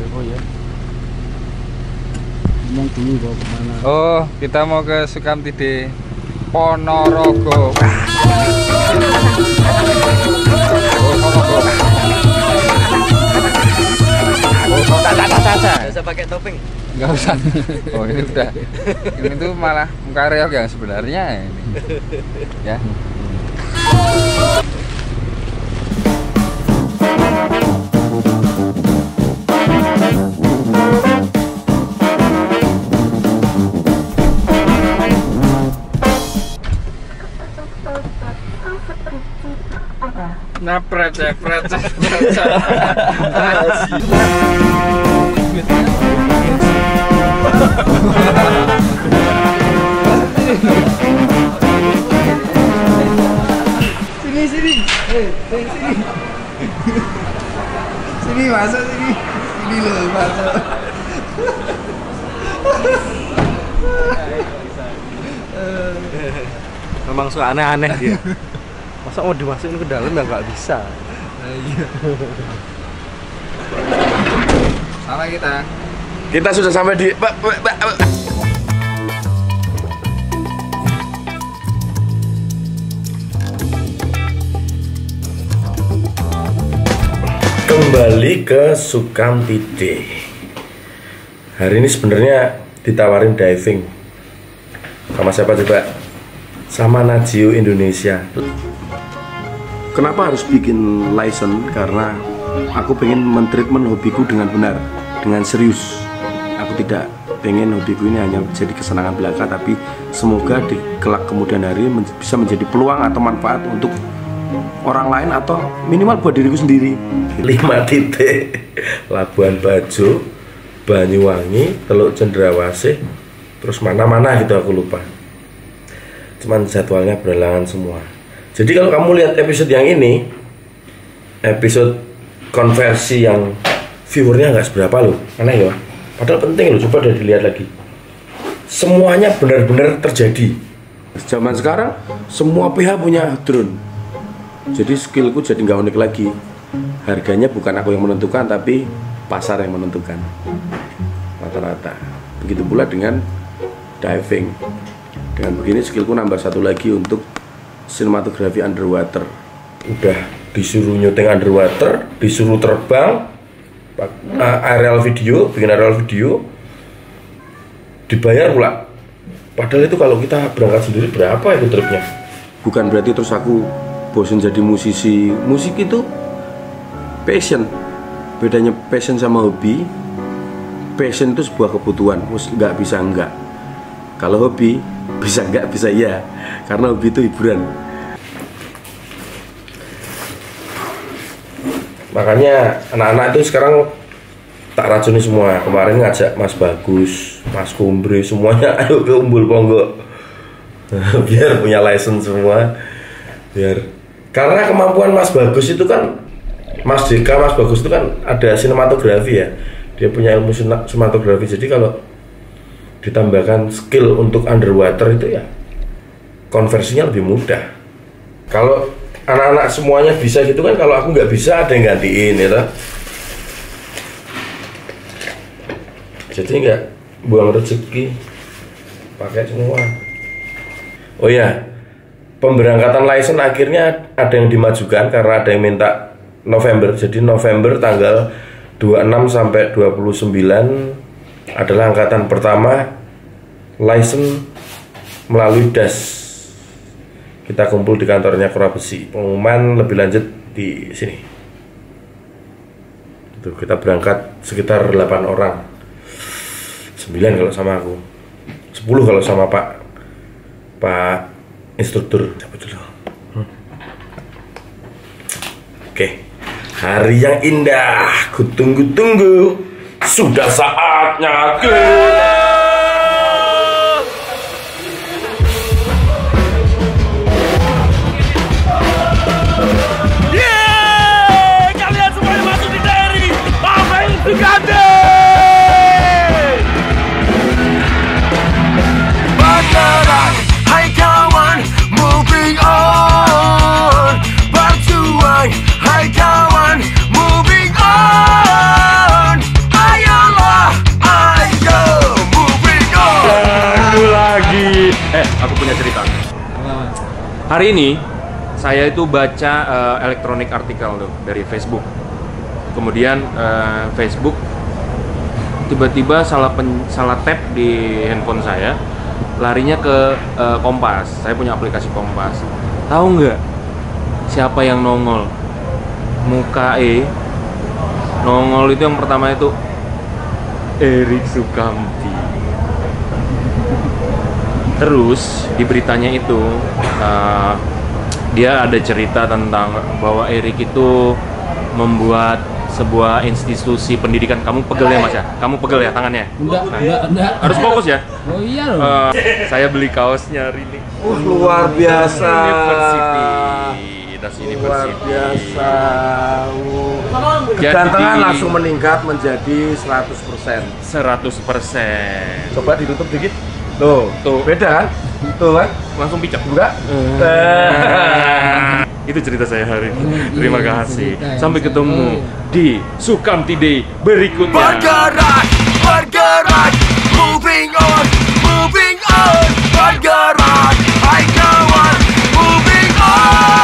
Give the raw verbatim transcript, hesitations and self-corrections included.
Oh ya. Ngomong dulu bawa kemana? Oh, kita mau ke Sukamtide Ponorogo. Nggak usah pakai topeng. Nggak usah. Oh ini udah. Ini tuh malah muka reok yang sebenarnya ini. Ya. Napret ya, pret. Sini sini. Eh, sini. Sini masuk sini. Sini loh masuk. Memang suka aneh-aneh dia. Masa mau dimasukin ke dalam ya nggak bisa. Nah, iya. Sama kita. Kita sudah sampai di kembali ke Sukamtide. Hari ini sebenarnya ditawarin diving. Sama siapa coba? Sama Najio Indonesia. Kenapa harus bikin license? Karena aku pengen mentreatment hobiku dengan benar, dengan serius. Aku tidak pengen hobiku ini hanya jadi kesenangan belaka, tapi semoga di kelak kemudian hari men bisa menjadi peluang atau manfaat untuk orang lain atau minimal buat diriku sendiri. Lima titik: Labuan Bajo, Banyuwangi, Teluk Cendrawasih, terus mana-mana gitu aku lupa. Cuman jadwalnya berhalangan semua. Jadi kalau kamu lihat episode yang ini, episode konversi yang viewernya nggak seberapa loh, aneh ya. Padahal penting loh, coba udah dilihat lagi. Semuanya benar-benar terjadi. Zaman sekarang semua pihak punya drone. Jadi skillku jadi nggak unik lagi. Harganya bukan aku yang menentukan, tapi pasar yang menentukan. Rata-rata. Begitu pula dengan diving. Dengan begini skillku nambah satu lagi untuk sinematografi underwater. Udah disuruh nyuting underwater, disuruh terbang, uh, aerial video, bikin aerial video, dibayar pula. Padahal itu kalau kita berangkat sendiri berapa itu tripnya? Bukan berarti terus aku bosan jadi musisi. Musik itu passion. Bedanya passion sama hobi. Passion itu sebuah kebutuhan, nggak bisa enggak. Kalau hobi bisa enggak, bisa iya. Karena hobi itu hiburan. Makanya anak-anak itu sekarang tak racuni semua. Kemarin ngajak Mas Bagus, Mas Kumbre, semuanya ayo ke Umbul Ponggok. Biar punya license semua. Biar karena kemampuan Mas Bagus itu kan, Mas Deka, Mas Bagus itu kan ada sinematografi ya. Dia punya ilmu sinematografi. Jadi kalau ditambahkan skill untuk underwater itu ya konversinya lebih mudah. Kalau anak-anak semuanya bisa gitu kan, kalau aku nggak bisa ada yang gantiin ya. Jadi nggak buang rezeki, pakai semua. Oh ya, pemberangkatan license akhirnya ada yang dimajukan karena ada yang minta November. Jadi November tanggal dua puluh enam sampai dua puluh sembilan adalah angkatan pertama license melalui D A S. Kita kumpul di kantornya Kura Besi. Pengumuman lebih lanjut di sini. Itu kita berangkat sekitar delapan orang. sembilan kalau sama aku. sepuluh kalau sama Pak Pak instruktur. Cabut dulu. Hmm. Oke. Hari yang indah, kutunggu-tunggu. Sudah saatnya kita. Hai kawan, moving on. Ayo Hari ini saya itu baca uh, electronic artikel tuh dari Facebook. Kemudian uh, Facebook tiba-tiba salah pen, salah tap di handphone saya, larinya ke uh, Kompas. Saya punya aplikasi Kompas. Tahu nggak siapa yang nongol? Muka E nongol itu yang pertama itu Erik Sukamti. Terus di beritanya itu uh, dia ada cerita tentang bahwa Erik itu membuat sebuah institusi pendidikan. Kamu pegel ya Mas ya? Kamu pegel ya tangannya? Enggak, Nah, enggak, enggak. harus fokus ya? Oh iya loh. Uh, saya beli kaosnya hari ini. Uh, luar biasa. University. Das Luar University. biasa. Uh. Jadi- Kegantengan langsung meningkat menjadi seratus persen. seratus persen. Coba ditutup dikit. Tuh, Tuh. beda kan? Tuh kan? Langsung picak. Enggak? Itu cerita saya hari ini. Terima kasih. Cerita yang Sampai saya- ketemu di Sukamti Day berikutnya. Bergerak, bergerak, moving on, moving on, bergerak, hai kawan, moving on.